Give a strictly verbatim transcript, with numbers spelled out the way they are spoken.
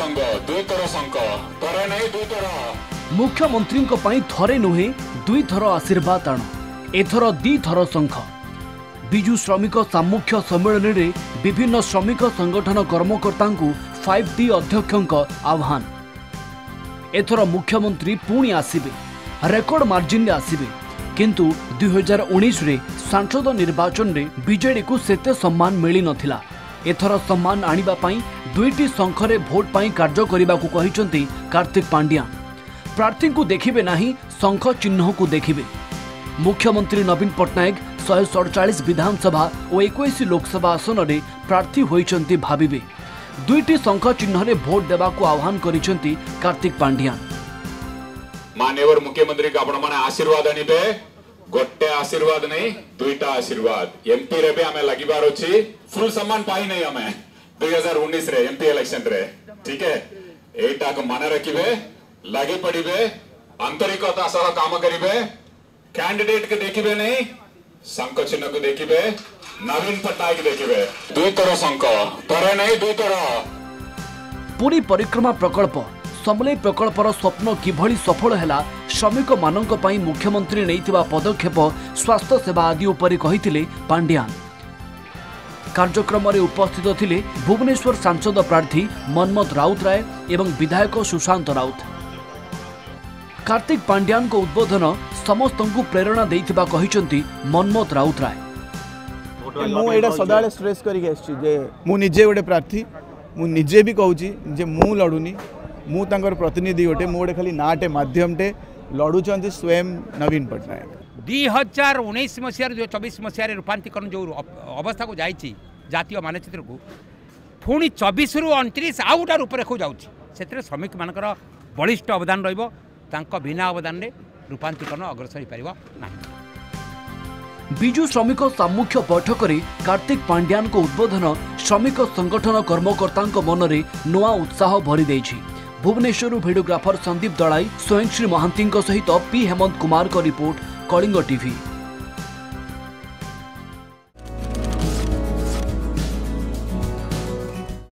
संघ दुई थर संघ थरे नहीं दुई थर मुख्यमंत्री थरे नुहे दुई थर आशीर्वाद आण एथर दी थर शंख विजु श्रमिक सामुख्य सम्मेलन में विभिन्न श्रमिक संगठन कर्मकर्ता फाइव टी अध्यक्षों आह्वान एथर मुख्यमंत्री पुणी आसिबे रेकर्ड मार्जिन रे आसिबे किंतु दुई हजार उन्नीस रे सांसद निर्वाचन रे बीजेडी को सेते सम्मान मिली नथिला। एथर सम्मान आनिबा पई दुईटी शंखरे भोट पई कार्य करिबा को कहिसंती कार्तिक पांड्या। प्रार्थी को देखिबे नाही शंख चिन्ह को देखिबे। मुख्यमंत्री नवीन पट्टनायक एक सौ सड़चालीस विधानसभा और इक्कीस लोकसभा आसन में प्रार्थी होइचंती भाबिबे। दुईटी शंख चिन्ह रे भोट देबा को आह्वान करिसंती कार्तिक पांड्या। माननीय मुख्यमंत्री का आपण माने आशीर्वाद आनिबे गोटे आशीर्वाद नहीं दुईटा आशीर्वाद एमपी रे भी हमें लगिबार अछि फुल सम्मान पाई नहीं हमें दुई हजार उन्नीस रे एमपी इलेक्शन रे ठीक है एटा को माने रखिबे लगे पड़िबे आंतरिकता सह काम करिबे कैंडिडेट के देखिबे नहीं शंख चिन्ह को देखिबे नवीन पट्टनायक देखिबे दुई थर शंख थरे नहीं दुई थर। पुरी परिक्रमा प्रकल्प समलेई प्रकल्पर स्वप्न किभली सफल हैला श्रमिक मानक पई मुख्यमंत्री नैतिबा पदक्षेप स्वास्थ्य सेवा आदि उपरि कहिथिले पांड्यान। कार्यक्रम में उपस्थित थिले भुवनेश्वर सांसद प्रार्थी मनमथ राउतराय एवं विधायक सुशांत राउत। कार्तिक पांड्यान को उद्बोधन समस्त को प्रेरणा देइथिबा कहिसंती मनमथ राउतराय। मु एटा सदाले स्ट्रेस करिक आछि जे मु निजे गोटे प्रार्थी मु निजे भी कहूची जे मु लडुनी मु तांकर प्रतिनिधि गोटे मु गोटे खाली नाटे माध्यमटे लड़ुचंती स्वयं नवीन पट्टनायक। दुई हजार उन्नीस मसीह जो चौबीस मसीह रूपांतरण जो अवस्था को जाइए जातीय मानचित्र को पुणी चौबीस रु अणतीस आउ गोटे रूपरेख जाऊँगी श्रमिक मानकर बलिष्ठ अवदान रहा बिना अवदान रूपांतरण अग्रसर हो पार ना। विजु श्रमिक सामुख्य बैठक में कार्तिक पांड्यान को उद्बोधन श्रमिक संगठन कर्मकर्ता मन में नुआ उत्साह भरी देछि। भुवनेश्वर भिडियोग्राफर संदीप दलाई स्वयंश्री महांती सहित पी हेमंत कुमार को रिपोर्ट कलिंग टीवी।